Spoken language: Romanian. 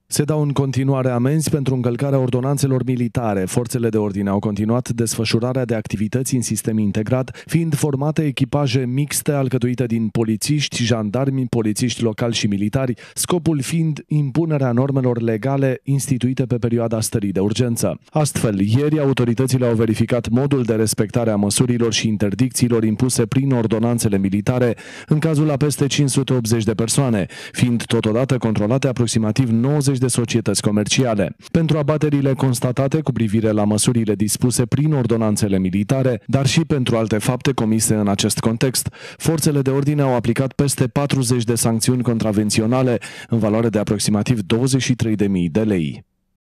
Se dau în continuare amenzi pentru încălcarea ordonanțelor militare. Forțele de ordine au continuat desfășurarea de activități în sistem integrat, fiind formate echipaje mixte alcătuite din polițiști, jandarmi, polițiști locali și militari, scopul fiind impunerea normelor legale instituite pe perioada stării de urgență. Astfel, ieri autoritățile au verificat modul de respectare a măsurilor și interdicțiilor impuse prin ordonanțele militare în cazul a peste 580 de persoane, fiind totodată controlate aproximativ 90 de societăți comerciale. Pentru abaterile constatate cu privire la măsurile dispuse prin ordonanțele militare, dar și pentru alte fapte comise în acest context, forțele de ordine au aplicat peste 40 de sancțiuni contravenționale în valoare de aproximativ 23.000 de lei.